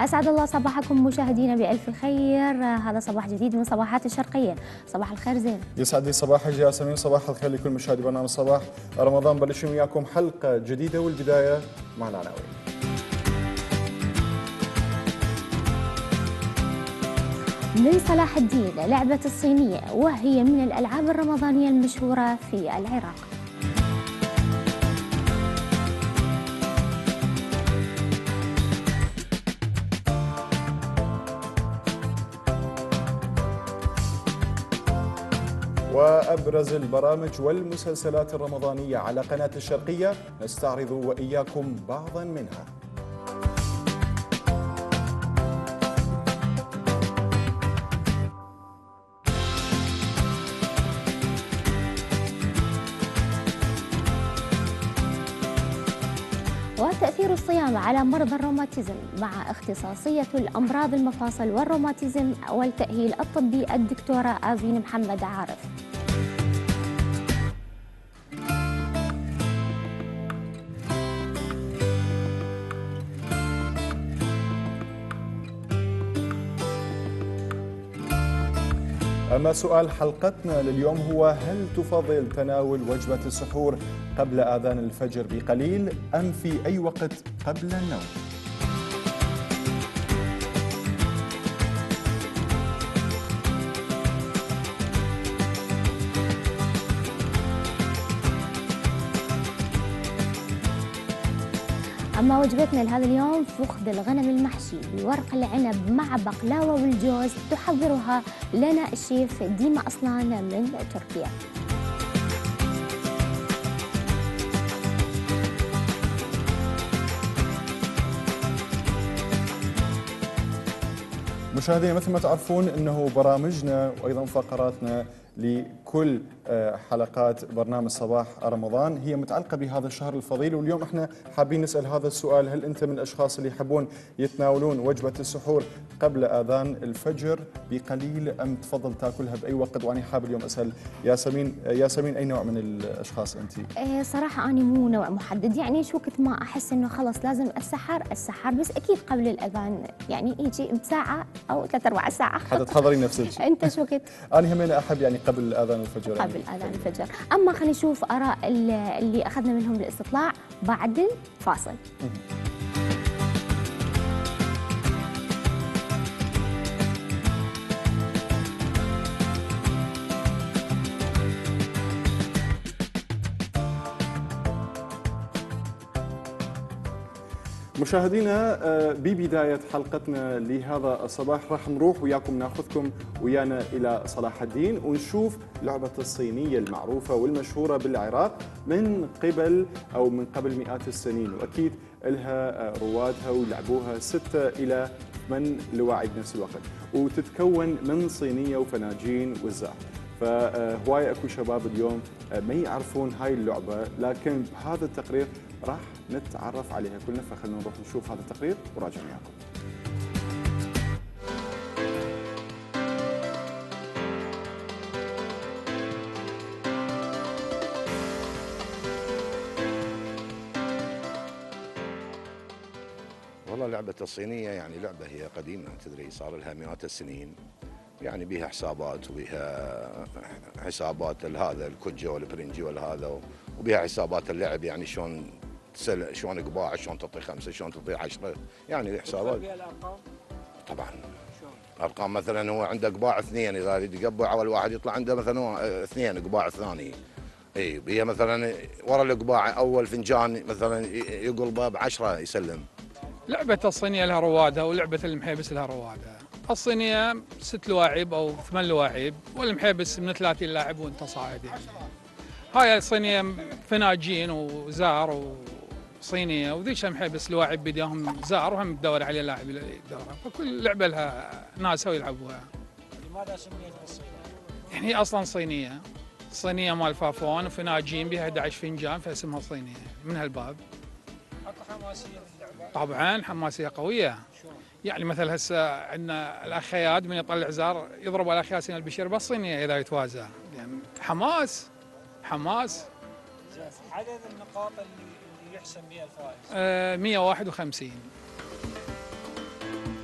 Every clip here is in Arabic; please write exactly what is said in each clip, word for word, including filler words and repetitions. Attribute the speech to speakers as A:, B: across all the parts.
A: أسعد الله صباحكم مشاهدينا بألف خير. هذا صباح جديد من صباحات الشرقية. صباح الخير زين.
B: يسعد لي صباحك ياسمين، صباح الخير لكل مشاهدي برنامج صباح رمضان. بلشنا وياكم حلقة جديدة والبداية مع العناوين.
A: من صلاح الدين لعبة الصينية، وهي من الألعاب الرمضانية المشهورة في العراق.
B: وأبرز البرامج والمسلسلات الرمضانية على قناة الشرقية نستعرض وإياكم بعضا منها.
A: وتأثير الصيام على مرضى الروماتيزم مع اختصاصية الأمراض المفاصل والروماتيزم والتأهيل الطبي الدكتورة آفين محمد عارف.
B: أما سؤال حلقتنا لليوم هو: هل تفضل تناول وجبة السحور قبل آذان الفجر بقليل أم في أي وقت قبل النوم؟
A: أما وجبتنا لهذا اليوم فخذ الغنم المحشي بورق العنب مع بقلاوة والجوز، تحضرها لنا الشيف ديما أصلان من تركيا.
B: مشاهدينا، مثل ما تعرفون أنه برامجنا وأيضا فقراتنا لكل حلقات برنامج صباح رمضان هي متعلقة بهذا الشهر الفضيل، واليوم احنا حابين نسأل هذا السؤال: هل أنت من الأشخاص اللي يحبون يتناولون وجبة السحور قبل آذان الفجر بقليل أم تفضل تاكلها بأي وقت؟ وأنا حاب اليوم أسأل ياسمين. ياسمين، أي نوع من الأشخاص أنت؟
A: إيه صراحة أنا مو نوع محدد، يعني شو وقت ما أحس إنه خلص لازم السحر السحر، بس أكيد قبل الأذان يعني يجي بساعة أو ثلاث أربع ساعة
B: حتى تحضري نفسك.
A: أنت شو وقت؟
B: أنا همين أحب يعني قبل آذان الفجر.
A: قبل آذان الفجر. أما خلينا نشوف آراء اللي أخذنا منهم الاستطلاع بعد الفاصل.
B: مشاهدينا، ببداية حلقتنا لهذا الصباح راح نروح وياكم ناخذكم ويانا إلى صلاح الدين ونشوف لعبة الصينية المعروفة والمشهورة بالعراق من قبل أو من قبل مئات السنين، وأكيد لها روادها ولعبوها ستة إلى ثمان لواعي بنفس الوقت، وتتكون من صينية وفناجين وزار. فهواية اكو شباب اليوم ما يعرفون هاي اللعبة، لكن بهذا التقرير راح نتعرف عليها كلنا. فخلونا نروح نشوف هذا التقرير وراجع وياكم.
C: والله لعبة الصينية يعني لعبة هي قديمة، تدري صار لها مئات السنين، يعني بيها حسابات وبيها حسابات هذا الكجة والبرنجي والهذا، وبيها حسابات اللعب، يعني شلون تسل شلون قباع، شلون تعطي خمسة، شلون تعطي عشرة، يعني الحسابات.
D: بيها الارقام؟
C: طبعا.
D: شلون؟
C: ارقام مثلا هو عنده قباع اثنين، اذا يريد يقبع اول واحد يطلع عنده مثلا اثنين قباع الثاني. اي بيها مثلا ورا القباع اول فنجان مثلا يقلبه بعشرة يسلم.
D: لعبة الصينية لها روادها ولعبة المحيبس لها روادها. الصينية ست لواعب أو ثمان لواعب، والمحيبس من ثلاثين لاعب وأنت صاعد يعني. هاي الصينية فناجين وزار وصينية، وذيك المحيبس لواعب بداهم زار وهم تدور عليه لاعب يدورها، فكل لعبة لها ناسها ويلعبوها.
E: لماذا سميت بالصينية؟
D: يعني هي أصلا صينية، صينية مال فافون وفناجين بها أحد عشر فنجان فاسمها صينية من هالباب.
E: اكو حماسية باللعبة؟
D: طبعا حماسية قوية. يعني مثل هسه عندنا الاخ خياد من يطلع زار يضرب على اخ ياسين البشير بالصينيه اذا يتوازى، يعني حماس حماس.
E: زين، عدد النقاط اللي اللي يحسم بها الفائز؟
D: آه مئة وواحد وخمسين.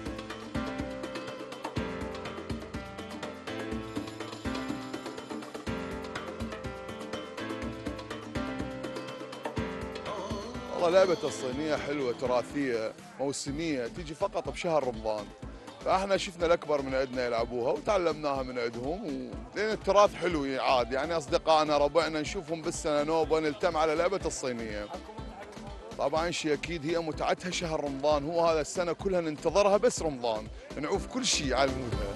F: والله لعبة الصينية حلوة تراثية موسمية تيجي فقط بشهر رمضان، فاحنا شفنا الأكبر من عندنا يلعبوها وتعلمناها من عندهم، لأن التراث حلو يعاد، يعني أصدقائنا ربعنا نشوفهم بالسنة نوبة نلتم على لعبة الصينية. طبعا شيء أكيد هي متعتها شهر رمضان، هو هذا السنة كلها ننتظرها بس رمضان، نعوف كل شيء على مودها.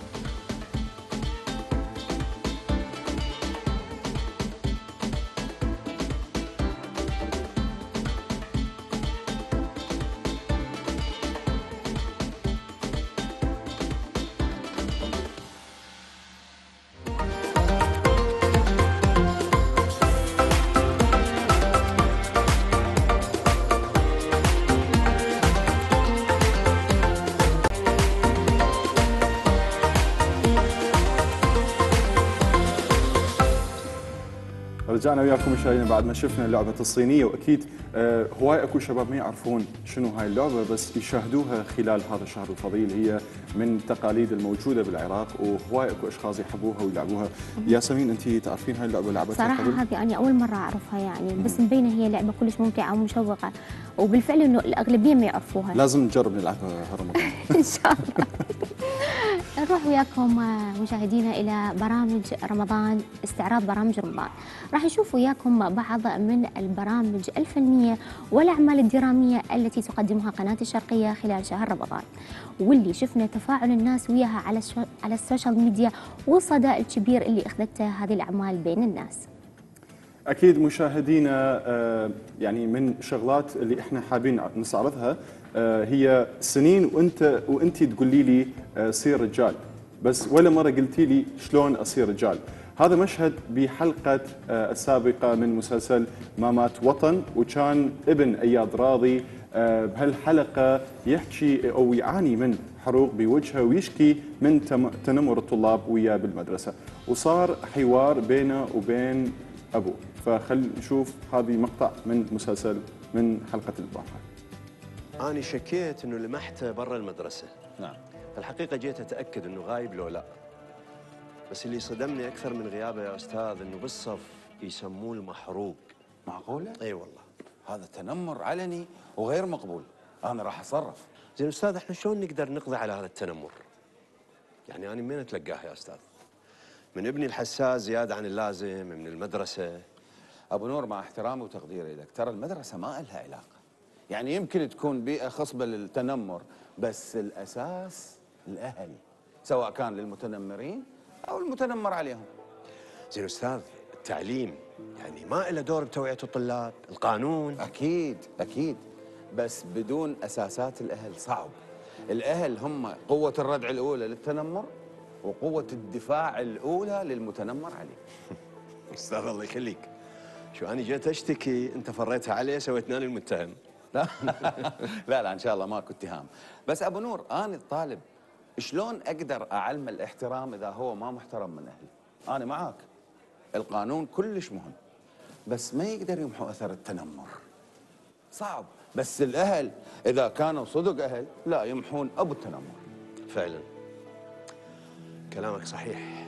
B: رجعنا وياكم مشاهدينا بعد ما شفنا اللعبة الصينية، واكيد آه هواي اكو شباب ما يعرفون شنو هاي اللعبة بس يشاهدوها خلال هذا الشهر الفضيل. هي من التقاليد الموجودة بالعراق وهواي اكو اشخاص يحبوها ويلعبوها. ياسمين انت تعرفين هاي اللعبة لعبتها
A: صراحة
B: قبل؟
A: هذه أنا أول مرة أعرفها يعني، بس مبينة هي لعبة كلش ممتعة ومشوقة، وبالفعل إنه الأغلبية ما يعرفوها.
B: لازم نجرب نلعبها هالرمضان.
A: إن شاء الله. نروح وياكم مشاهدينا إلى برامج رمضان، استعراض برامج رمضان. راح نشوف وياكم بعض من البرامج الفنية والأعمال الدرامية التي تقدمها قناة الشرقية خلال شهر رمضان، واللي شفنا تفاعل الناس وياها على على السوشيال ميديا والصدى الكبير اللي أخذته هذه الأعمال بين الناس.
B: اكيد مشاهدينا يعني من شغلات اللي احنا حابين نستعرضها هي سنين وانت وانت تقولي لي صير رجال، بس ولا مره قلتي لي شلون اصير رجال. هذا مشهد بحلقه السابقه من مسلسل مامات وطن، وكان ابن اياد راضي بهالحلقه يحكي او يعاني من حروق بوجهه ويشكي من تنمر الطلاب وياه بالمدرسه، وصار حوار بينه وبين ابوه. فخل نشوف هذه مقطع من مسلسل من حلقه البارحه.
G: أنا شكيت إنه لمحته برا المدرسة.
H: نعم.
G: فالحقيقة جيت أتأكد إنه غايب لو لا. بس اللي صدمني أكثر من غيابه يا أستاذ إنه بالصف يسموه المحروق.
H: معقولة؟
G: أي والله.
H: هذا تنمر علني وغير مقبول، أنا راح أتصرف.
G: زين أستاذ، إحنا شلون نقدر نقضي على هذا التنمر؟ يعني أنا من أتلقاه يا أستاذ؟ من ابني الحساس زيادة عن اللازم، من المدرسة.
H: أبو نور مع احترامي وتقديري لك، ترى المدرسة ما لها علاقة. يعني يمكن تكون بيئة خصبة للتنمر، بس الأساس الأهل، سواء كان للمتنمرين أو المتنمر عليهم.
G: زين أستاذ، التعليم يعني ما له دور بتوعية الطلاب، القانون.
H: أكيد أكيد، بس بدون أساسات الأهل صعب. الأهل هم قوة الردع الأولى للتنمر وقوة الدفاع الأولى للمتنمر عليه.
G: أستاذ الله يخليك، شو أنا جيت أشتكي أنت فريتها عليه سويتني أنا المتهم.
H: لا لا لا ان شاء الله ماكو اتهام، بس ابو نور انا الطالب شلون اقدر اعلم الاحترام اذا هو ما محترم من اهلي؟ انا معاك، القانون كلش مهم، بس ما يقدر يمحو اثر التنمر. صعب، بس الاهل اذا كانوا صدق اهل لا يمحون ابو التنمر.
G: فعلا كلامك صحيح.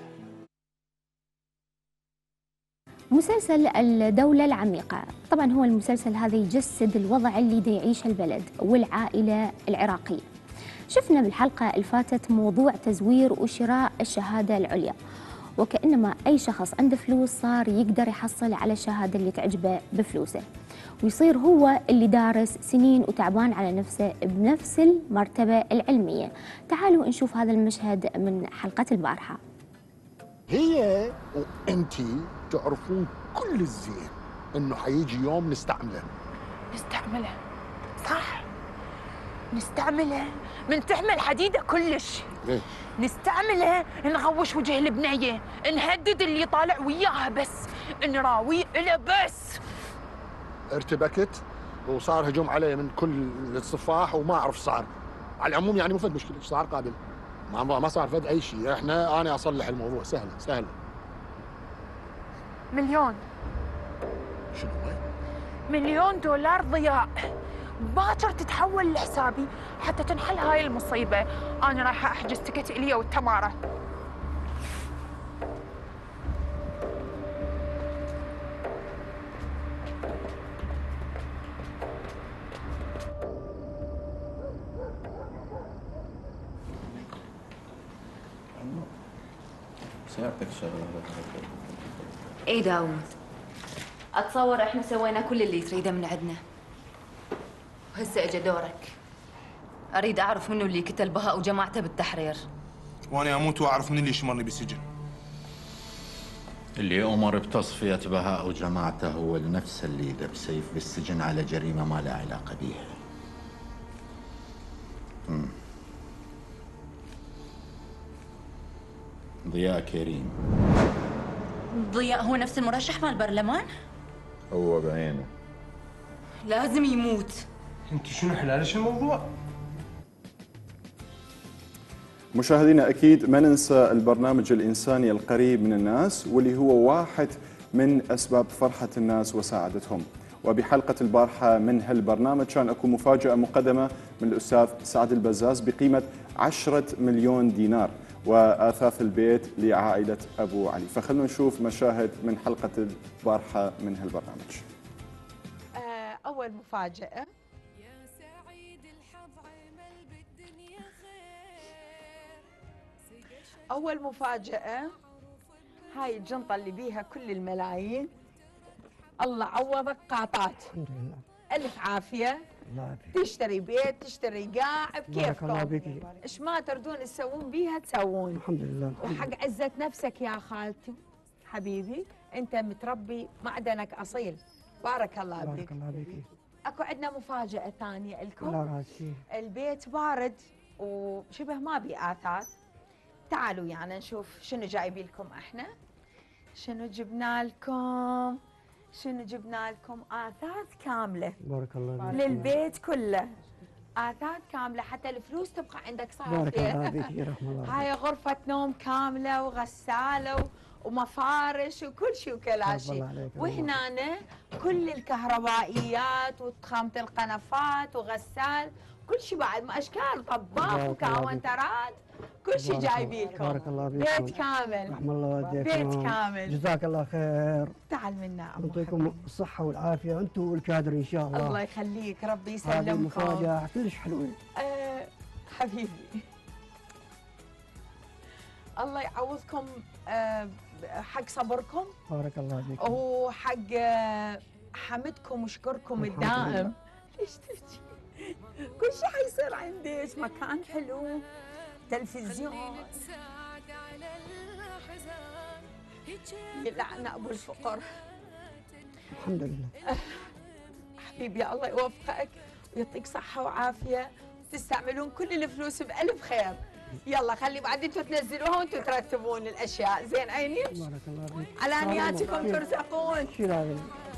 A: مسلسل الدولة العميقة، طبعا هو المسلسل هذا يجسد الوضع اللي دا يعيشه البلد والعائلة العراقية. شفنا بالحلقة اللي فاتت موضوع تزوير وشراء الشهادة العليا، وكأنما أي شخص عنده فلوس صار يقدر يحصل على الشهادة اللي تعجبه بفلوسه، ويصير هو اللي دارس سنين وتعبان على نفسه بنفس المرتبة العلمية. تعالوا نشوف هذا المشهد من حلقة البارحة.
I: هي وانتي تعرفون كل الزين انه حيجي يوم نستعمله.
J: نستعمله؟ صح، نستعمله من تحمل حديده كلش.
I: ليه؟
J: نستعمله نغوش وجه البنيه، نهدد اللي طالع وياها، بس نراوي له بس.
I: ارتبكت وصار هجوم علي من كل الصفاح وما اعرف صار. على العموم يعني مو فد مشكله، صار قابل. ما ما صار فد اي شيء، احنا انا اصلح الموضوع سهله سهله.
J: مليون.
I: شنو هو؟
J: مليون دولار ضياع، باكر تتحول لحسابي حتى تنحل هاي المصيبه. انا رايحه احجز تكت اليا والتماره.
H: سيارتك شغله.
K: اي داوود، اتصور احنا سوينا كل اللي تريده من عندنا، وهسه اجى دورك. اريد اعرف منو اللي قتل بهاء وجماعته بالتحرير.
L: وانا اموت واعرف من اللي شمرني بالسجن.
M: اللي امر بتصفيه بهاء وجماعته هو نفس اللي ذب سيف بالسجن على جريمه ما لها علاقه بيها. امم ضياء كريم.
K: ضياء هو نفس المرشح مال البرلمان؟
M: هو بعينه.
K: لازم يموت.
L: انت شنو حلالش الموضوع؟
B: مشاهدينا أكيد ما ننسى البرنامج الإنساني القريب من الناس، واللي هو واحد من أسباب فرحة الناس وسعادتهم. وبحلقة البارحة من هالبرنامج كان أكو مفاجأة مقدمة من الأستاذ سعد البزاز بقيمة عشرة مليون دينار وآثاث البيت لعائلة أبو علي. فخلونا نشوف مشاهد من حلقة البارحة من هالبرنامج.
N: أول مفاجأة، أول مفاجأة هاي الجنطة اللي بيها كل الملايين. الله عوضك قاطات. الحمد لله. ألف عافية. الله يعافيك. تشتري بيت، تشتري قاع بكيفكم. إيش ما تردون تسوون بيها تسوون. الحمد لله. وحق عزة نفسك يا خالتي حبيبي، أنت متربي معدنك أصيل. بارك الله بك. بارك الله بك. اكو عندنا مفاجأة ثانية لكم. لا راسي. البيت بارد وشبه ما بي آثاث. تعالوا يعني نشوف شنو جايبين لكم احنا. شنو جبنا لكم؟ شنو جبنا لكم؟ آثاث كاملة. بارك الله بك. للبيت كله. آثاث كاملة حتى الفلوس تبقى عندك صافية. بارك الله بك يا رحمة الله. هاي غرفة نوم كاملة وغسالة ومفارش وكل شيء وكل شيء. وهنا كل الكهربائيات وخامة القنفات وغسال كل شيء، بعد ما اشكال طباخ وكاونترات كل شيء جايبين لكم. بارك الله فيكم. بيت كامل. رحم الله والديكم. بيت كامل. جزاك الله خير. تعال منا ابو يعطيكم الصحة والعافية انتم والكادر ان شاء الله. الله يخليك، ربي يسلمكم. هذه المفاجأة كلش حلوة. أه حبيبي الله يعوضكم أه حق صبركم. بارك الله فيكم. وحق حمدكم وشكركم الدائم. ليش تبكي؟ كل شيء حيصير عندك، مكان حلو، تلفزيون. يلعن ابو الفقر. الحمد لله. حبيبي الله يوفقك ويعطيك صحة وعافية، تستعملون كل الفلوس بألف خير. يلا خلي بعد انتم تنزلوها وانتم ترتبون الاشياء، زين عيني؟ بارك الله فيك. على نياتكم ترزقون. شو لازم؟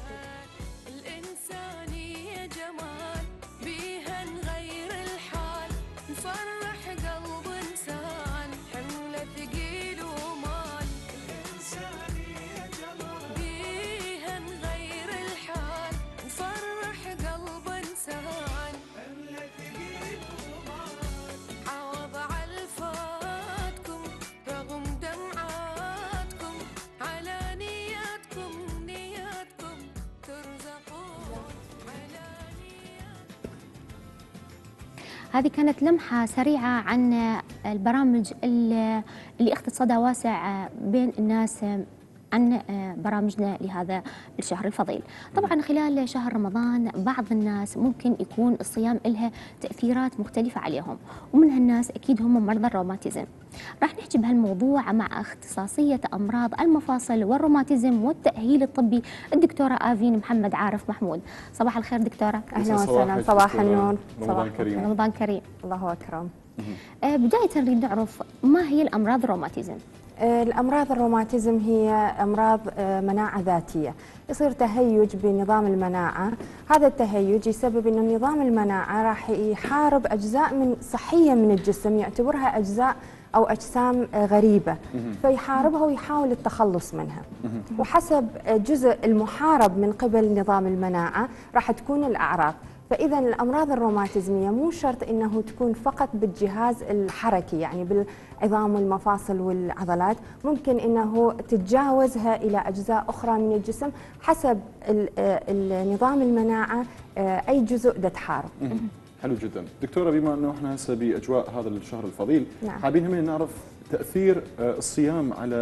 N: الانسانية جمال بيها نغير الحال، نفرح قلب انسان حمله ثقيل ومال. الانسانية جمال بيها نغير الحال، نفرح قلب انسان حمله ثقيل ومال. عوض علفاتكم رغم دمعاتكم، على نياتكم نياتكم ترزقون على نياتكم.
A: هذه كانت لمحة سريعة عن البرامج اللي اقتصادها واسع بين الناس عن برامجنا لهذا الشهر الفضيل. طبعا خلال شهر رمضان بعض الناس ممكن يكون الصيام لها تأثيرات مختلفة عليهم، ومن هالناس أكيد هم مرضى الروماتيزم. راح نحكي بهالموضوع مع اختصاصية أمراض المفاصل والروماتيزم والتأهيل الطبي الدكتورة آفين محمد عارف محمود. صباح الخير دكتورة.
O: أهلا وسهلا. صباح النور.
B: رمضان كريم.
A: رمضان كريم.
O: الله أكرم.
A: بداية نريد نعرف ما هي الأمراض الروماتيزم؟
O: الأمراض الروماتيزم هي أمراض مناعة ذاتية، يصير تهيج بنظام المناعة. هذا التهيج يسبب أن نظام المناعة راح يحارب أجزاء من صحية من الجسم يعتبرها أجزاء أو أجسام غريبة، فيحاربها ويحاول التخلص منها. وحسب جزء المحارب من قبل نظام المناعة راح تكون الأعراض. فإذا الأمراض الروماتيزمية مو شرط أنه تكون فقط بالجهاز الحركي، يعني بالعظام والمفاصل والعضلات، ممكن أنه تتجاوزها إلى أجزاء أخرى من الجسم حسب نظام المناعة أي جزء ده تحارب.
B: حلو جدا. دكتورة، بما أنه احنا هسه بأجواء هذا الشهر الفضيل،
O: نعم.
B: حابين هم نعرف تأثير الصيام على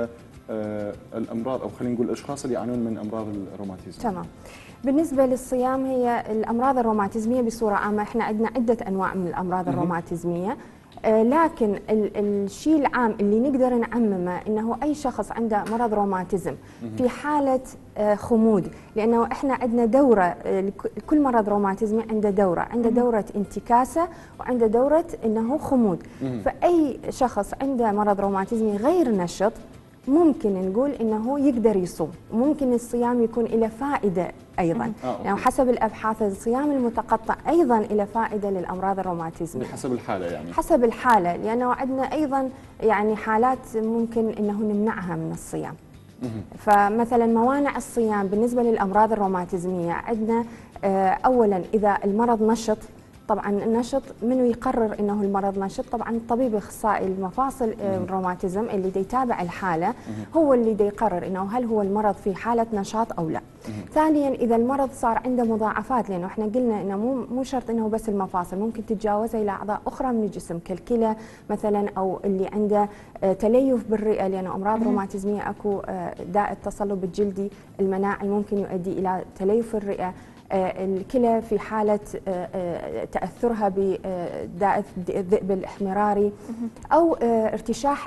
B: الامراض او خلينا نقول الاشخاص اللي يعانون من امراض الروماتيزم؟
O: تمام. بالنسبة للصيام، هي الأمراض الروماتيزمية بصورة عامة احنا عندنا عدة أنواع من الأمراض الروماتيزمية، آه لكن الشيء العام اللي نقدر نعممه إنه أي شخص عنده مرض روماتيزم في حالة آه خمود، لأنه احنا عندنا دورة، آه كل مرض روماتيزمي عنده دورة، عنده دورة انتكاسة وعنده دورة إنه خمود. فأي شخص عنده مرض روماتيزمي غير نشط ممكن نقول انه يقدر يصوم، ممكن الصيام يكون له فائده ايضا،
B: آه،
O: يعني حسب الابحاث الصيام المتقطع ايضا له فائده للامراض الروماتيزميه.
B: بحسب الحاله يعني.
O: حسب الحاله، لانه عندنا ايضا يعني حالات ممكن انه نمنعها من الصيام. فمثلا موانع الصيام بالنسبه للامراض الروماتيزميه عندنا اولا اذا المرض نشط، طبعا النشط منو يقرر انه المرض نشط؟ طبعا الطبيب اخصائي المفاصل الروماتيزم اللي دي يتابع الحاله هو اللي دي يقرر انه هل هو المرض في حاله نشاط او لا. ثانيا اذا المرض صار عنده مضاعفات، لانه احنا قلنا انه مو مو شرط انه بس المفاصل، ممكن تتجاوزها الى اعضاء اخرى من الجسم كالكلى مثلا، او اللي عنده تليف بالرئه، لانه امراض روماتيزميه اكو داء التصلب الجلدي المناعي ممكن يؤدي الى تليف الرئه، الكلى في حالة تأثرها بداء الذئب الاحمراري، أو ارتشاح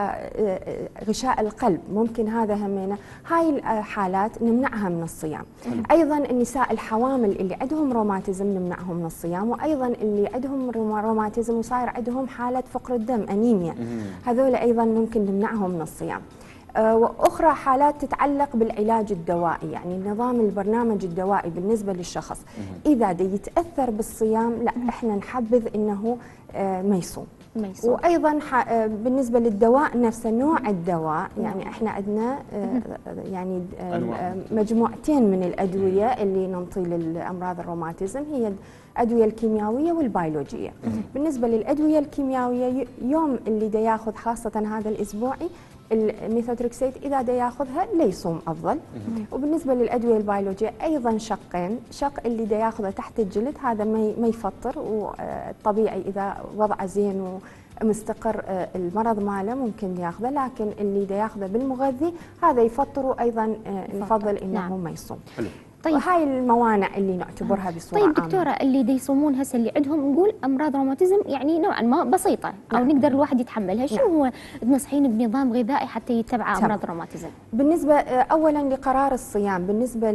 O: غشاء القلب، ممكن هذا همينة. هاي الحالات نمنعها من الصيام. أيضا النساء الحوامل اللي عندهم روماتيزم نمنعهم من الصيام، وأيضا اللي عندهم روماتيزم وصاير عندهم حالة فقر الدم أنيميا، هذول أيضا ممكن نمنعهم من الصيام. وأخرى حالات تتعلق بالعلاج الدوائي، يعني نظام البرنامج الدوائي بالنسبة للشخص إذا دي يتأثر بالصيام، لا إحنا نحبذ إنه ما يصوم. وأيضا بالنسبة للدواء نفسه، نوع الدواء، يعني إحنا عندنا يعني مجموعتين من الأدوية اللي ننطي للأمراض الروماتيزم، هي الأدوية الكيميائية والبيولوجية. بالنسبة للأدوية الكيميائية يوم اللي دا ياخذ خاصة هذا الأسبوعي الميثوتريكسيت إذا دا ياخذها ليصوم أفضل. وبالنسبة للأدوية البيولوجية أيضا شقين، شق اللي دا ياخذه تحت الجلد هذا ما يفطر، والطبيعي إذا وضعه زين ومستقر المرض ماله ممكن ياخذه، لكن اللي دا ياخذه بالمغذي هذا يفطر، وأيضا نفضل إنه نعم. ما يصوم. حلو. طيب وهاي الموانع اللي نعتبرها بصورة
A: طيب دكتورة عامة. اللي دي يصومون هسه اللي عندهم نقول أمراض روماتيزم يعني نوعا ما بسيطة أو نعم. نقدر الواحد يتحملها، شنو هو تنصحين بنظام غذائي حتى يتبع أمراض روماتيزم؟
O: بالنسبة أولا لقرار الصيام، بالنسبة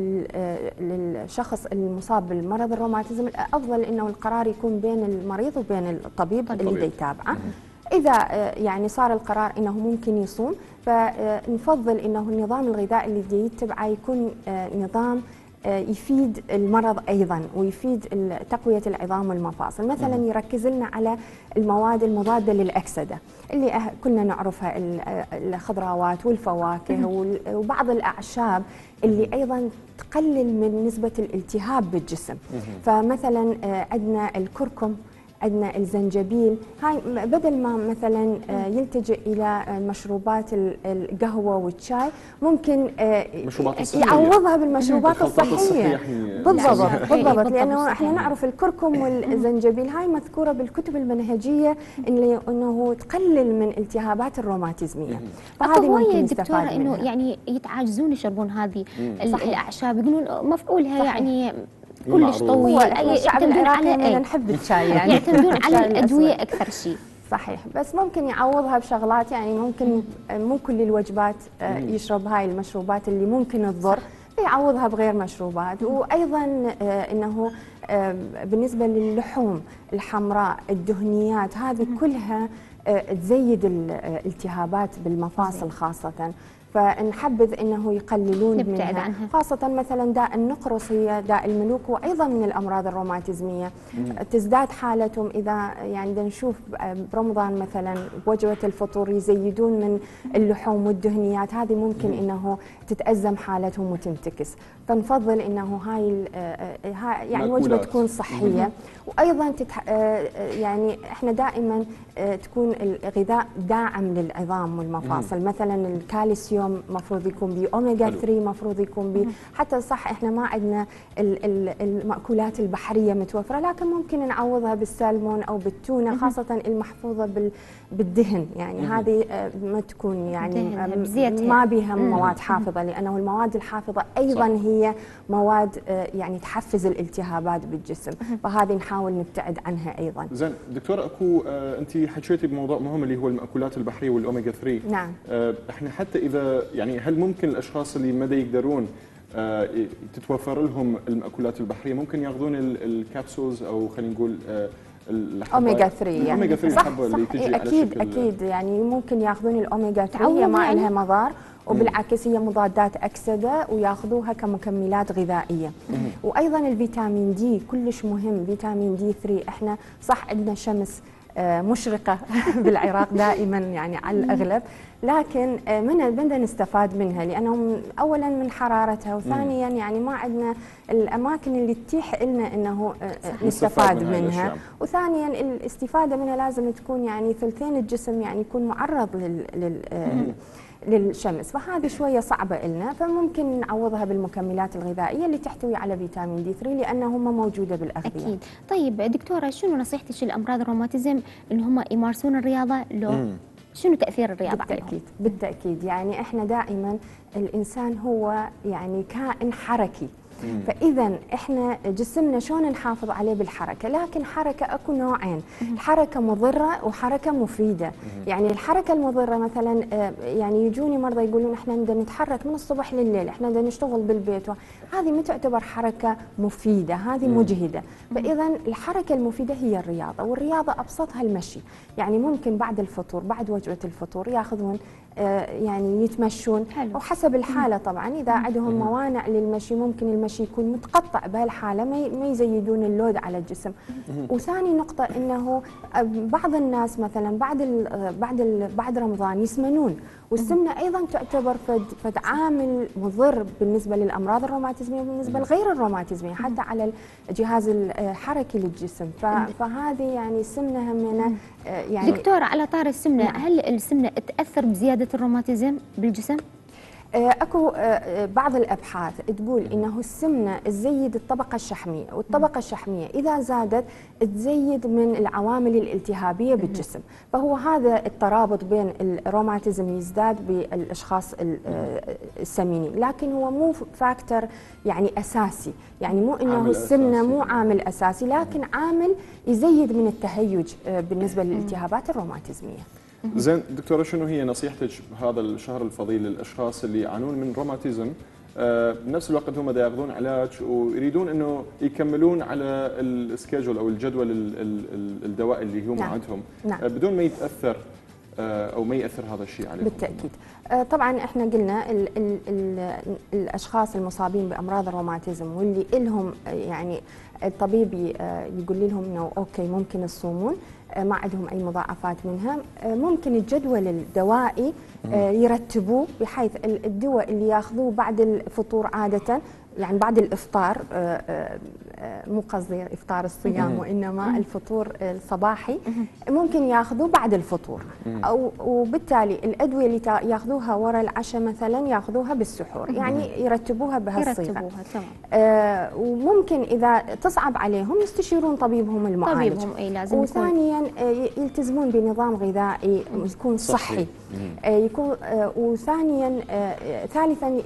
O: للشخص المصاب بالمرض الروماتيزم الأفضل إنه القرار يكون بين المريض وبين الطبيب اللي دي يتابعه. إذا يعني صار القرار إنه ممكن يصوم، فنفضل إنه النظام الغذائي اللي دي يتبعه يكون نظام يفيد المرض أيضا ويفيد تقوية العظام والمفاصل. مثلا يركز لنا على المواد المضادة للأكسدة اللي كلنا نعرفها، الخضروات والفواكه وبعض الأعشاب اللي أيضا تقلل من نسبة الالتهاب بالجسم. فمثلا عندنا الكركم، عندنا الزنجبيل، هاي بدل ما مثلا يلتجئ الى مشروبات القهوه والشاي ممكن يعوضها بالمشروبات الصحيه. بالضبط بالضبط، لانه احنا نعرف الكركم والزنجبيل هاي مذكوره بالكتب المنهجيه اللي انه تقلل من التهابات الروماتيزميه.
A: فهذه ممكن دكتوره انه يعني يتعاجزون يشربون هذه الاعشاب، يقولون مفعولها يعني كلش طويل،
O: يعتمدون على نحب الشاي يعني
A: يعتمدون على الادويه اكثر شيء.
O: صحيح، بس ممكن يعوضها بشغلات، يعني ممكن مو كل الوجبات يشرب هاي المشروبات اللي ممكن تضر، يعوضها بغير مشروبات. وايضا انه بالنسبه للحوم الحمراء الدهنيات هذه كلها تزيد الالتهابات بالمفاصل خاصه، فنحبذ انه يقللون منها عنها. خاصه مثلا داء النقرس هي داء الملوك، وايضا من الامراض الروماتيزميه. مم. تزداد حالتهم اذا يعني نشوف برمضان مثلا بوجبه الفطور يزيدون من اللحوم والدهنيات، هذه ممكن مم. انه تتازم حالتهم وتنتكس. فنفضل انه هاي يعني وجبه تكون صحيه. مم. وايضا تتح... يعني احنا دائما تكون الغذاء داعم للعظام والمفاصل. مم. مثلا الكالسيوم كالسيوم مفروض يكون به، اوميجا ثلاثة مفروض يكون به، حتى صح احنا ما عندنا المأكولات البحريه متوفره، لكن ممكن نعوضها بالسالمون او بالتونه، خاصه المحفوظه بالدهن، يعني هذه ما تكون يعني ما بها مواد حافظه، لانه المواد الحافظه ايضا صح. هي مواد يعني تحفز الالتهابات بالجسم، فهذه نحاول نبتعد عنها ايضا.
B: زين دكتور، اكو آه انت حكيتي بموضوع مهم اللي هو المأكولات البحريه والاوميجا ثلاثة.
O: نعم.
B: آه احنا حتى اذا يعني هل ممكن الاشخاص اللي ما يقدرون آه تتوفر لهم المأكولات البحريه ممكن ياخذون الكابسولز او خلينا نقول آه
O: اوميجا ثلاثة يعني
B: اوميجا ثلاثة الحبه اللي تجي
O: اكيد
B: على
O: اكيد يعني ممكن ياخذون الاوميجا ثلاثة، هي ما لها مضار وبالعكس هي مضادات اكسده وياخذوها كمكملات غذائيه. وايضا الفيتامين دي كلش مهم، فيتامين دي ثلاثة احنا صح عندنا شمس مشرقه بالعراق دائما يعني على الاغلب، لكن من بدنا نستفاد منها لانه اولا من حرارتها، وثانيا يعني ما عندنا الاماكن اللي تتيح لنا انه نستفاد منها, منها. وثانيا الاستفاده منها لازم تكون يعني ثلثين الجسم يعني يكون معرض لل, لل للشمس، فهذه شويه صعبه لنا، فممكن نعوضها بالمكملات الغذائيه اللي تحتوي على فيتامين دي ثلاثة لانهم موجوده بالاغذيه.
A: اكيد. طيب دكتوره، شنو نصيحتك للامراض الروماتيزم ان هم يمارسون الرياضه لو مم. شنو تاثير الرياضه
O: بالتأكيد
A: عليهم؟
O: بالتاكيد يعني احنا دائما الانسان هو يعني كائن حركي، فاذا احنا جسمنا شلون نحافظ عليه بالحركه، لكن حركه اكو نوعين، حركه مضره وحركه مفيده. يعني الحركه المضره مثلا يعني يجوني مرضى يقولون احنا بدنا نتحرك من الصبح لليل، احنا بدنا نشتغل بالبيت، هذه ما تعتبر حركه مفيده، هذه مجهده. فاذا الحركه المفيده هي الرياضه، والرياضه ابسطها المشي، يعني ممكن بعد الفطور بعد وجبه الفطور ياخذون يعني يتمشون، وحسب الحاله طبعا، اذا عندهم موانع للمشي ممكن المشي يكون متقطع، بهالحاله ما يزيدون اللود على الجسم. وثاني نقطه انه بعض الناس مثلا بعد ال بعد ال بعد رمضان يسمنون، والسمنه ايضا تعتبر فد, فد عامل مضر بالنسبه للامراض الروماتيزميه وبالنسبه لغير الروماتيزميه حتى على الجهاز الحركي للجسم، فهذه يعني السمنه همنا يعني.
A: دكتوره، على طار السمنه، هل السمنه تاثر بزياده الروماتيزم بالجسم؟
O: اكو بعض الابحاث تقول انه السمنه تزيد الطبقه الشحميه، والطبقه الشحميه اذا زادت تزيد من العوامل الالتهابيه بالجسم، فهو هذا الترابط بين الروماتيزم يزداد بالاشخاص السمينين، لكن هو مو فاكتور يعني اساسي، يعني مو انه السمنه مو عامل اساسي، لكن عامل يزيد من التهيج بالنسبه للالتهابات الروماتيزميه.
B: زين دكتوره، شنو هي نصيحتك بهذا الشهر الفضيل للاشخاص اللي يعانون من روماتيزم، آه بنفس الوقت هم دا ياخذون علاج ويريدون انه يكملون على السكيجول او الجدول الدوائي اللي هم
O: نعم.
B: عندهم
O: نعم.
B: آه بدون ما يتاثر آه او ما ياثر هذا الشيء عليهم؟
O: بالتاكيد. آه طبعا احنا قلنا ال ال ال الاشخاص المصابين بامراض الروماتيزم واللي لهم يعني الطبيب يقول لهم انه اوكي ممكن يصومون، ما عندهم اي مضاعفات منها، ممكن الجدول الدوائي يرتبوه بحيث الدواء اللي ياخذوه بعد الفطور عاده، يعني بعد الافطار، مو قصدي افطار الصيام وانما الفطور الصباحي، ممكن ياخذوه بعد الفطور، او وبالتالي الادويه اللي ياخذوها وراء العشاء مثلا ياخذوها بالسحور، يعني يرتبوها بهالصيغه.
A: يرتبوها تمام.
O: آه وممكن اذا تصعب عليهم يستشيرون طبيبهم المعالج.
A: طبيبهم اي لازم.
O: وثانيا يلتزمون بنظام غذائي يكون صحي, صحي. آه يكون آه وثانيا آه ثالثا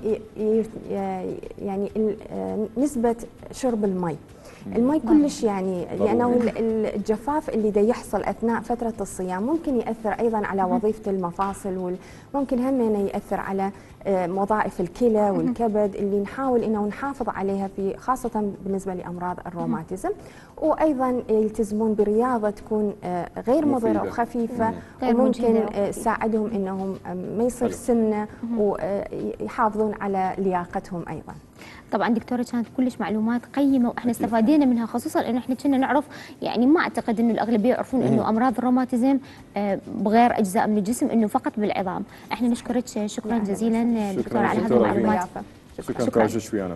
O: يعني نسبة شرب المي. المي كلش يعني لأنه الجفاف اللي دا يحصل أثناء فترة الصيام ممكن يأثر أيضا على وظيفة المفاصل، وممكن هم يأثر على وظائف الكلى والكبد اللي نحاول إنه نحافظ عليها في خاصة بالنسبة لأمراض الروماتيزم. وأيضا يلتزمون برياضة تكون غير مضرة وخفيفة وممكن تساعدهم إنهم ما يصير سمنة ويحافظون على لياقتهم أيضا.
A: طبعا دكتوره كانت كلش معلومات قيمه واحنا استفادينا منها، خصوصا انه احنا كنا نعرف، يعني ما اعتقد انه الاغلبيه يعرفون انه امراض الروماتيزم بغير اجزاء من الجسم، انه فقط بالعظام. احنا نشكرك شكرا جزيلا دكتوره على هذه المعلومات.
B: شكرا تواجدك ويانا.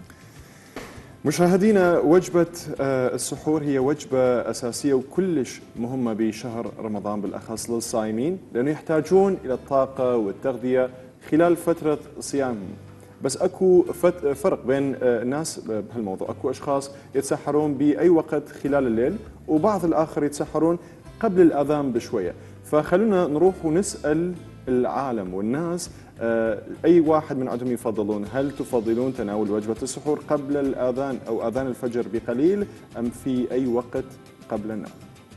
B: مشاهدينا، وجبه السحور هي وجبه اساسيه وكلش مهمه بشهر رمضان بالاخص للصائمين، لانه يحتاجون الى الطاقه والتغذيه خلال فترة صيامهم. بس اكو فرق بين الناس بهالموضوع، اكو اشخاص يتسحرون باي وقت خلال الليل وبعض الاخر يتسحرون قبل الاذان بشويه، فخلونا نروح ونسال العالم والناس اي واحد من عندهم يفضلون، هل تفضلون تناول وجبه السحور قبل الاذان او اذان الفجر بقليل ام في اي وقت قبل النوم؟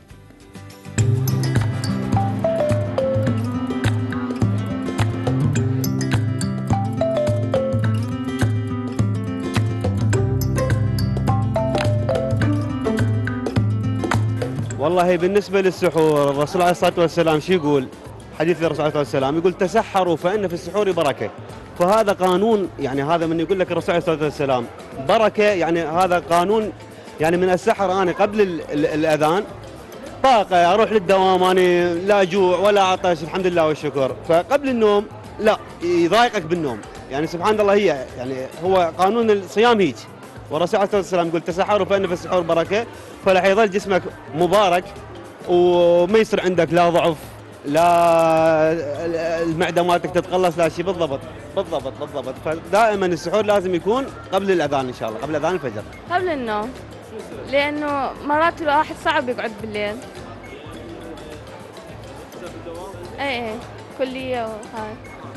P: والله بالنسبة للسحور الرسول عليه الصلاة والسلام شو يقول؟ حديث الرسول عليه الصلاة والسلام يقول تسحروا فإن في السحور بركة. فهذا قانون، يعني هذا من يقول لك الرسول عليه الصلاة والسلام بركة، يعني هذا قانون. يعني من السحر أنا قبل ال ال الأذان طاقة، أروح للدوام أنا لا جوع ولا عطش الحمد لله والشكر. فقبل النوم لا يضايقك بالنوم، يعني سبحان الله هي يعني هو قانون الصيام هيك. والرسول عليه الصلاة والسلام يقول تسحروا فإن في السحور بركة، فراح يظل جسمك مبارك وما يصير عندك لا ضعف لا المعدة مالتك تتقلص لا شيء. بالضبط بالضبط بالضبط. فدائما السحور لازم يكون قبل الأذان إن شاء الله، قبل أذان الفجر.
Q: قبل النوم، لأنه مرات الواحد صعب يقعد بالليل. اي اي كلية وهاي.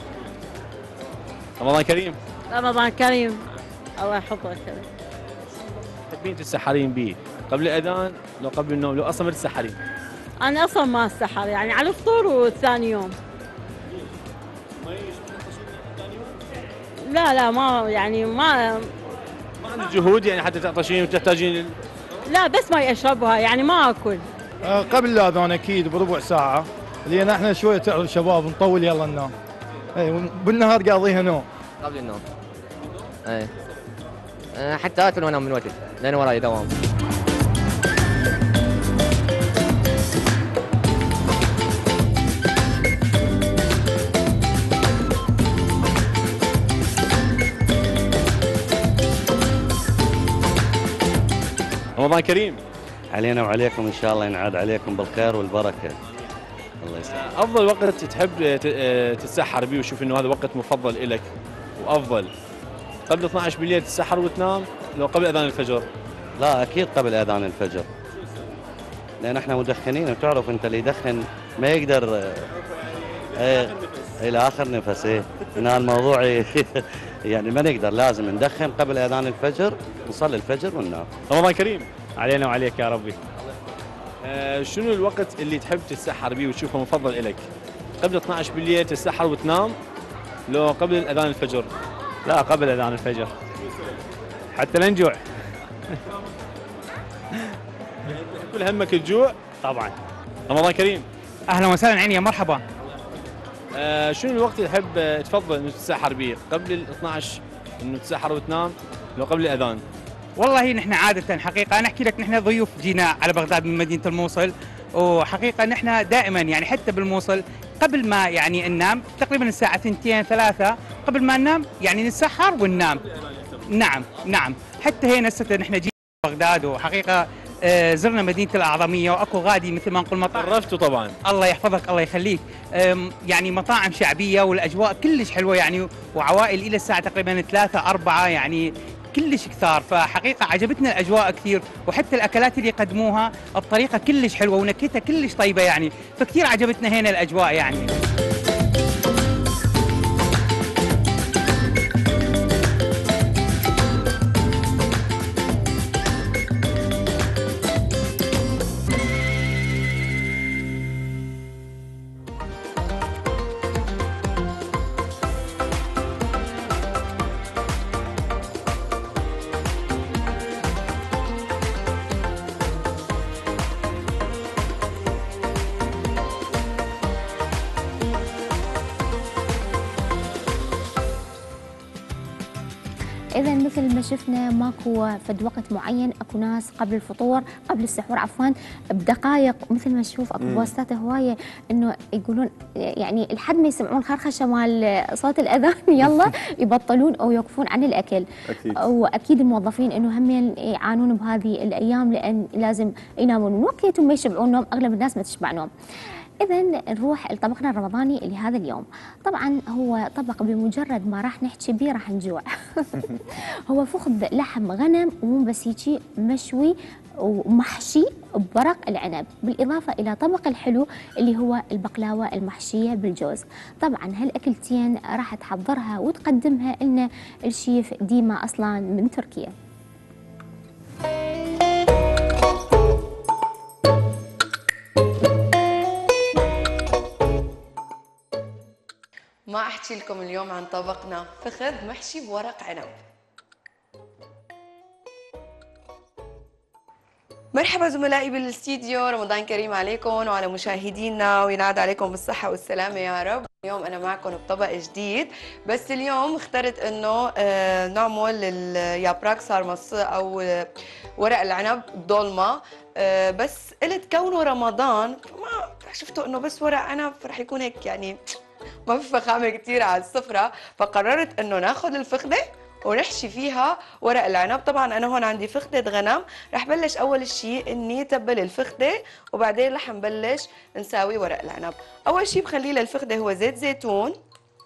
R: رمضان كريم.
S: رمضان كريم، الله يحفظك.
R: تحبين تتسحرين بيه قبل الاذان لو قبل النوم لو اصلا ما تتسحرين؟
S: انا اصلا ما استحر، يعني على الفطور والثاني يوم. لا لا ما يعني ما
R: ما عندك جهود يعني حتى تعطشين وتحتاجين؟
S: لا بس ما اشربها يعني ما اكل.
T: أه قبل الاذان اكيد بربع ساعه، لان احنا شويه تعرف شباب نطول يلا ننام. اي بالنهار قاضيها نوم.
U: قبل النوم. اي أه حتى اكل وانام من وقت لان وراي دوام.
R: رمضان كريم
V: علينا وعليكم، ان شاء الله ينعاد عليكم بالخير والبركه. الله يسلمك.
R: افضل وقت تحب تتسحر به وشوف انه هذا وقت مفضل لك وافضل، قبل اثنعش بالليل تتسحر وتنام لو قبل اذان الفجر؟
V: لا اكيد قبل اذان الفجر، لان احنا مدخنين وتعرف انت اللي يدخن ما يقدر ايه الى اخر نفس. ايه هنا الموضوع يعني ما نقدر، لازم ندخن قبل اذان الفجر، نصلي الفجر وننام.
R: رمضان كريم
W: علينا وعليك يا ربي.
R: آه شنو الوقت اللي تحب تتسحر به وتشوفه مفضل لك؟ قبل اثنعش بالليل تتسحر وتنام لو قبل اذان الفجر؟
W: لا قبل اذان الفجر حتى لا نجوع.
R: كل همك الجوع؟
W: طبعا.
R: رمضان كريم.
W: اهلا وسهلا عيني، مرحبا.
R: آه شنو الوقت اللي تحب تفضل انه تتسحر به؟ قبل ال اثنعش انه تتسحر وتنام لو قبل الاذان؟
W: والله نحن عادة حقيقة أنا أحكي لك نحن ضيوف جينا على بغداد من مدينة الموصل، وحقيقة نحن دائما يعني حتى بالموصل قبل ما يعني ننام تقريبا الساعة ثنتين ثلاثة قبل ما ننام يعني نتسحر وننام. نعم نعم. حتى هنا هسه نحن جينا بغداد وحقيقة آه زرنا مدينة الأعظمية وأكو غادي مثل ما نقول مطاعم.
R: عرفتوا طبعا.
W: الله يحفظك الله يخليك. يعني مطاعم شعبية والأجواء كلش حلوة يعني، وعوائل إلى الساعة تقريبا ثلاثة أربعة يعني كلش كثار. فحقيقة عجبتنا الأجواء كثير، وحتى الأكلات اللي قدموها الطريقة كلش حلوة ونكهتها كلش طيبة يعني، فكثير عجبتنا هنا الأجواء يعني.
A: إذا مثل ما شفنا ماكو فد وقت معين، اكو ناس قبل الفطور قبل السحور عفوا بدقائق، مثل ما نشوف اكو بوستات هوايه انه يقولون يعني لحد ما يسمعون خرخشه مال صوت الاذان يلا يبطلون او يوقفون عن الاكل.
B: أكيد.
A: واكيد الموظفين انه هم يعانون بهذه الايام لان لازم ينامون من وقت وما يشبعون نوم، اغلب الناس ما تشبع نوم. إذا نروح لطبقنا الرمضاني لهذا اليوم. طبعا هو طبق بمجرد ما راح نحكي بيه راح نجوع. هو فخذ لحم غنم ومو بس هيجي، مشوي ومحشي بورق العنب، بالإضافة إلى طبق الحلو اللي هو البقلاوة المحشية بالجوز. طبعا هالأكلتين راح تحضرها وتقدمها لنا الشيف ديما أصلا من تركيا.
C: ما أحكي لكم اليوم عن طبقنا فخذ محشي بورق عنب. مرحبا زملائي بالاستديو، رمضان كريم عليكم وعلى مشاهدينا، وينعاد عليكم بالصحة والسلامة يا رب. اليوم أنا معكم بطبق جديد، بس اليوم اخترت إنه نعمل اليابراك صارمص أو ورق العنب ضلمة، بس قلت كونه رمضان ما شفتوا إنه بس ورق عنب فرح يكون هيك يعني ما في فخامة كتير على السفرة، فقررت إنه ناخذ الفخدة ونحشي فيها ورق العنب. طبعا انا هون عندي فخده غنم، رح بلش اول شيء اني تبل الفخده وبعدين رح نبلش نساوي ورق العنب. اول شيء بخليه للفخده هو زيت زيتون.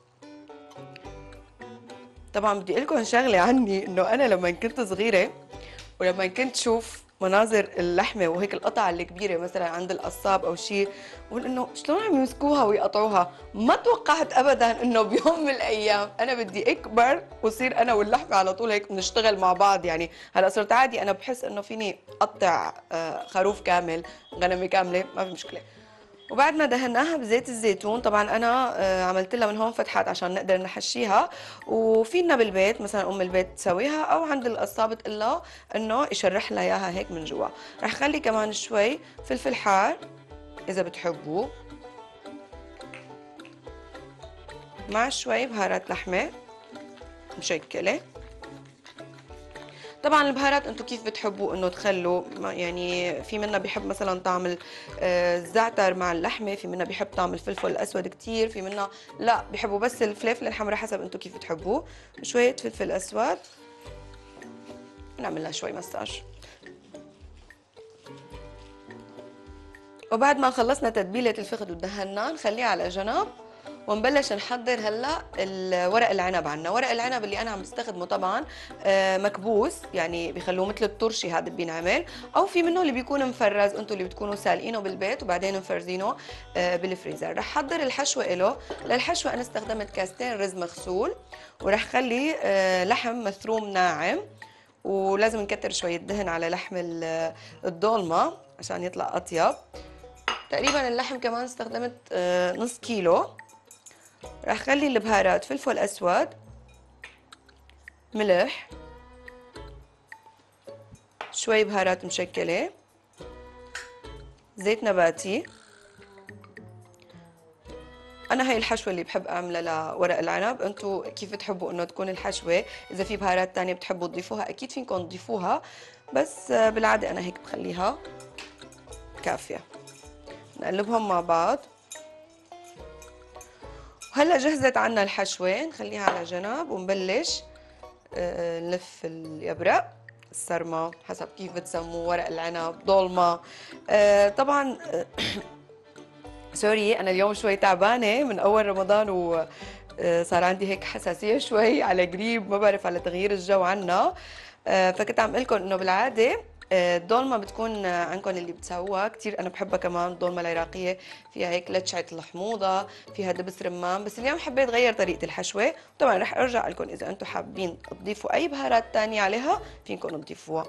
C: طبعا بدي اقول لكم شغله عني، انه انا لما كنت صغيره ولما كنت شوف مناظر اللحمه وهيك القطع الكبيره مثلا عند القصاب او شيء، بقول انه شلون عم يمسكوها ويقطعوها، ما توقعت ابدا انه بيوم من الايام انا بدي اكبر وصير انا واللحمه على طول هيك بنشتغل مع بعض. يعني هلا صرت عادي انا بحس انه فيني اقطع خروف كامل، غنمه كامله، ما في مشكله. وبعد ما دهناها بزيت الزيتون، طبعا انا عملت لها من هون فتحات عشان نقدر نحشيها، وفينا بالبيت مثلا ام البيت تسويها او عند القصاب تقول له انه يشرح لها اياها هيك من جوا. رح خلي كمان شوي فلفل حار اذا بتحبوه، مع شوي بهارات لحمه مشكله. طبعا البهارات انتم كيف بتحبوا انه تخلوا، يعني في منا بيحب مثلا طعم الزعتر مع اللحمه، في منا بيحب طعم الفلفل الاسود كثير، في منا لا بيحبوا بس الفلفل الحمراء، حسب انتم كيف بتحبوه. شويه فلفل اسود، نعمل لها شوي مساج. وبعد ما خلصنا تتبيله الفخذ ودهناه نخليه على جنب، ونبلش نحضر هلا ورق العنب. عنا ورق العنب اللي انا عم بستخدمه طبعا مكبوس، يعني بيخلوه مثل الترشي هذا بينعمل، او في منه اللي بيكون مفرز انتم اللي بتكونوا سالقينه بالبيت وبعدين مفرزينه بالفريزر. رح حضر الحشوه له. للحشوه انا استخدمت كاستين رز مغسول، ورح خلي لحم مثروم ناعم، ولازم نكتر شويه دهن على لحم الضلمه عشان يطلع اطيب. تقريبا اللحم كمان استخدمت نص كيلو. رح خلي البهارات فلفل اسود، ملح، شوي بهارات مشكله، زيت نباتي. انا هاي الحشوه اللي بحب اعملها لورق العنب، انتم كيف بتحبوا انه تكون الحشوه؟ اذا في بهارات ثانيه بتحبوا تضيفوها اكيد فينكم تضيفوها، بس بالعاده انا هيك بخليها كافيه. نقلبهم مع بعض. وهلا جهزت عنا الحشوه، نخليها على جنب ونبلش نلف اليبرق، السرمه حسب كيف بتسموه، ورق العنب، ضلمه. طبعا سوري انا اليوم شوي تعبانه من اول رمضان، وصار عندي هيك حساسيه شوي على قريب، ما بعرف على تغيير الجو عنا. فكنت عم اقول لكم انه بالعاده الضلمه بتكون عندكم اللي بتسووها كثير، انا بحبها كمان، الضلمه العراقيه فيها هيك لتشعه الحموضه، فيها دبس رمان، بس اليوم حبيت غير طريقه الحشوه. طبعا رح ارجع لكم اذا انتم حابين تضيفوا اي بهارات ثانيه عليها فينكم تضيفوها.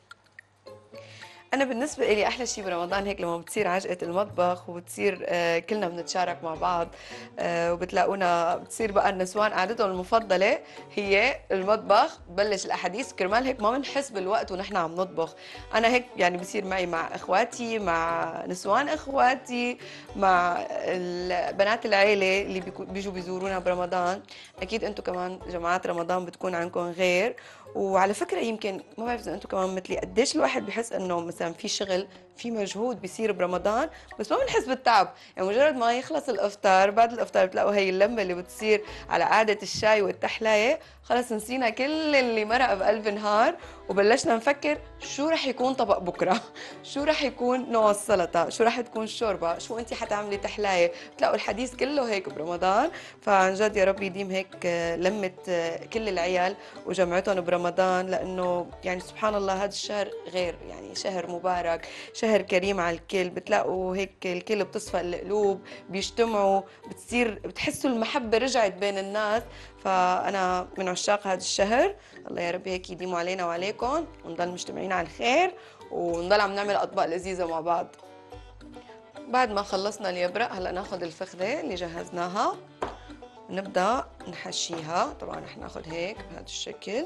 C: أنا بالنسبة لي أحلى شيء برمضان هيك لما بتصير عجقة المطبخ وبتصير آه كلنا بنتشارك مع بعض، آه وبتلاقونا بتصير بقى النسوان قعدتهم المفضلة هي المطبخ، ببلش الأحاديث كرمال هيك ما بنحس بالوقت ونحن عم نطبخ. أنا هيك يعني بصير معي مع إخواتي، مع نسوان إخواتي، مع بنات العيلة اللي بيجوا بيزورونا برمضان. أكيد أنتم كمان جماعات رمضان بتكون عندكم غير. وعلى فكره يمكن ما بعرف اذا انتم كمان مثلي، قديش الواحد بحس انه مثلا في شغل، في مجهود بيصير برمضان، بس ما بنحس بالتعب. يعني مجرد ما يخلص الافطار، بعد الافطار بتلاقوا هي اللمه اللي بتصير على قعده الشاي والتحلايه، خلص نسينا كل اللي مرق بقلب نهار وبلشنا نفكر شو رح يكون طبق بكره، شو رح يكون نوع السلطه، شو رح تكون الشوربه، شو انت حتعملي تحلايه، بتلاقوا الحديث كله هيك برمضان. فعن جد يا رب يديم هيك لمت كل العيال وجمعتهم برمضان، لانه يعني سبحان الله هذا الشهر غير، يعني شهر مبارك، شهر كريم على الكل، بتلاقوا هيك الكل بتصفى القلوب، بيجتمعوا، بتصير بتحسوا المحبه رجعت بين الناس. فانا من عشاق هذا الشهر، الله يا رب هيك يديموا علينا وعليكم ونضل مجتمعين على الخير ونضل عم نعمل اطباق لذيذه مع بعض. بعد ما خلصنا اليبرق هلا ناخذ الفخده اللي جهزناها ونبدا نحشيها. طبعا رح ناخذ هيك بهذا الشكل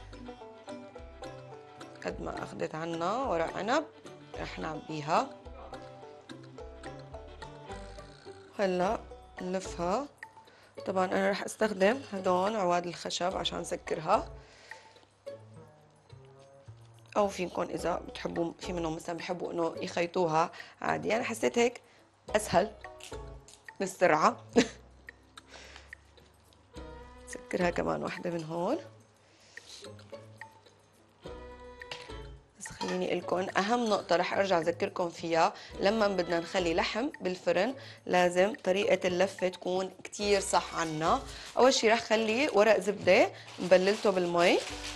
C: قد ما اخذت عنا ورق عنب رح نعبيها. هلا نلفها. طبعا انا رح استخدم هدول عواد الخشب عشان سكرها، او فيكم اذا بتحبوا في منهم مثلا بحبوا انه يخيطوها عادي، يعني حسيت هيك اسهل بالسرعه. سكرها كمان واحده من هون. بس خليني لكم اهم نقطه رح ارجع اذكركم فيها، لما بدنا نخلي لحم بالفرن لازم طريقه اللفه تكون كتير صح عنا. اول شي رح خلي ورق زبده مبللته بالمي،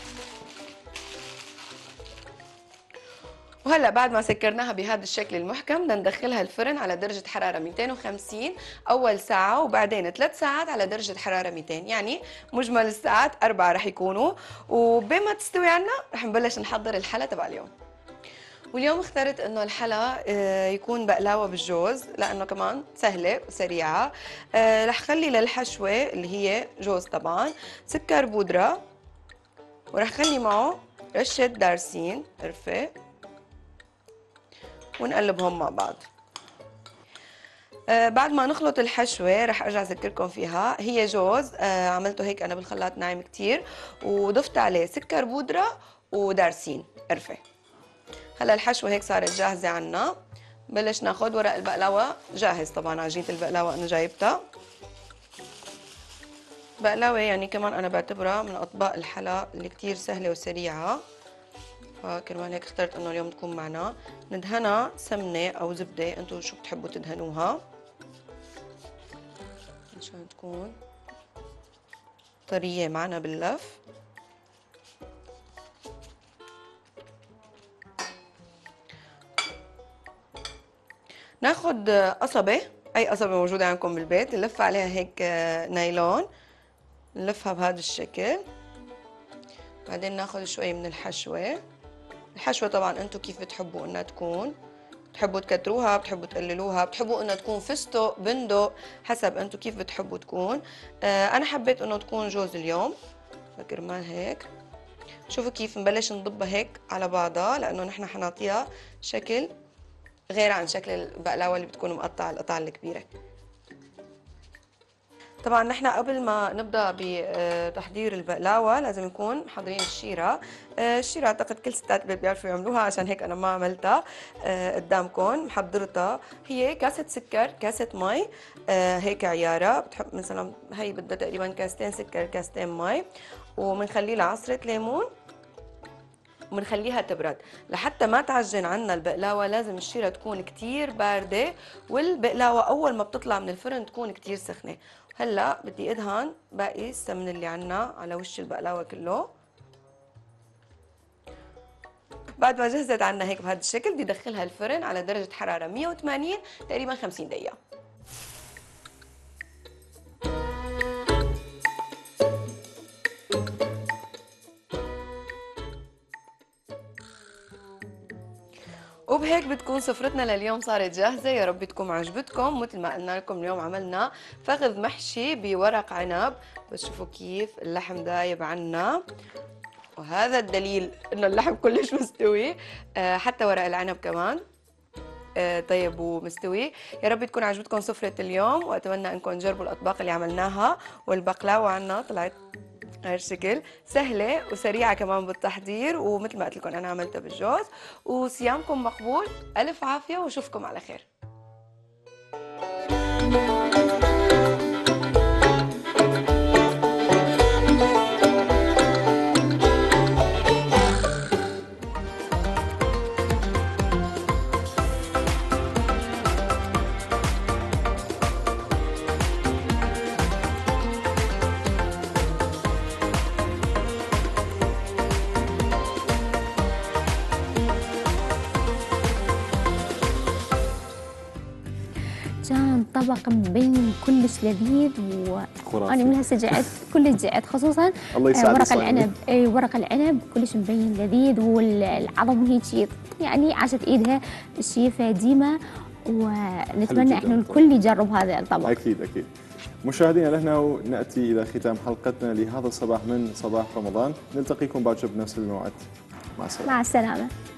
C: وهلا بعد ما سكرناها بهذا الشكل المحكم بدنا ندخلها الفرن على درجه حراره مئتين وخمسين اول ساعه، وبعدين ثلاث ساعات على درجه حراره مئتين، يعني مجمل الساعات اربعه رح يكونوا. وبين ما تستوي عنا رح نبلش نحضر الحلا تبع اليوم. واليوم اخترت انه الحلا يكون بقلاوه بالجوز لانه كمان سهله وسريعه. رح خلي للحشوه اللي هي جوز طبعا سكر بودره، ورح خلي معه رشه دارسين قرفه ونقلبهم مع بعض. آه بعد ما نخلط الحشوة رح ارجع اذكركم فيها. هي جوز آه عملته هيك انا بالخلاط ناعم كتير، وضفت عليه سكر بودرة ودارسين قرفة. هلا الحشوة هيك صارت جاهزة عنا. بلش ناخد ورق البقلاوة جاهز، طبعا عجينة البقلاوة انا جايبتها. بقلاوة يعني كمان انا بعتبرها من اطباق الحلا اللي كتير سهلة وسريعة، فكرمال هيك اخترت انه اليوم تكون معنا. ندهنها سمنه او زبده، انتم شو بتحبوا تدهنوها عشان تكون طريه معنا باللف. ناخد قصبه، اي قصبه موجوده عندكم بالبيت، نلف عليها هيك نايلون، نلفها بهذا الشكل. بعدين ناخذ شوي من الحشوه. الحشوة طبعا انتم كيف بتحبوا انها تكون، بتحبوا تكتروها، بتحبوا تقللوها، بتحبوا انها تكون فستق بندق، حسب انتم كيف بتحبوا تكون. آه انا حبيت انه تكون جوز اليوم، فكرمال هيك شوفوا كيف نبلش نضبها هيك على بعضها، لانه نحن حنعطيها شكل غير عن شكل البقلاوه اللي بتكون مقطعه القطع الكبيره. طبعا نحن قبل ما نبدا بتحضير البقلاوه لازم نكون محضرين الشيره. الشيره اعتقد كل ستات البيت بيعرفوا يعملوها، عشان هيك انا ما عملتها قدامكم. محضرتها هي كاسه سكر، كاسه مي هيك عياره، بتحب مثلا هي بدها تقريبا كاستين سكر كاستين مي، وبنخلي لها عصره ليمون وبنخليها تبرد. لحتى ما تعجن عنا البقلاوه لازم الشيره تكون كتير بارده، والبقلاوه اول ما بتطلع من الفرن تكون كتير سخنه. هلا بدي ادهن باقي السمن اللي عنا على وش البقلاوه كله. بعد ما جهزت عنا هيك بهذا الشكل بدي ادخلها الفرن على درجه حراره مئة وثمانين تقريبا خمسين دقيقه. وبهيك بتكون سفرتنا لليوم صارت جاهزة. يا رب تكون عجبتكم. مثل ما قلنا لكم اليوم عملنا فخذ محشي بورق عنب، بس شوفوا كيف اللحم دايب عنا، وهذا الدليل انه اللحم كلش مستوي. آه حتى ورق العنب كمان آه طيب ومستوي. يا رب تكون عجبتكم سفرة اليوم، واتمنى انكم تجربوا الاطباق اللي عملناها. والبقلاوة عنا طلعت هالشكل سهلة وسريعة كمان بالتحضير، ومثل ما قلت لكم أنا عملتها بالجوز. وصيامكم مقبول، ألف عافية وشوفكم على خير.
A: كان طبق مبين كلش لذيذ، وانا من هسه جعت كلش جعت، خصوصا
B: الله يسعد
A: ورق
B: الصايمين.
A: العنب. اي ورق العنب كلش مبين لذيذ، والعظم هيك يعني عاشت ايدها الشيفه ديما، ونتمنى احنا الكل يجرب هذا الطبق.
B: اكيد اكيد. مشاهدينا لهنا وناتي الى ختام حلقتنا لهذا الصباح من صباح رمضان، نلتقيكم باكر بنفس الموعد. مع السلامه.
A: مع السلامه.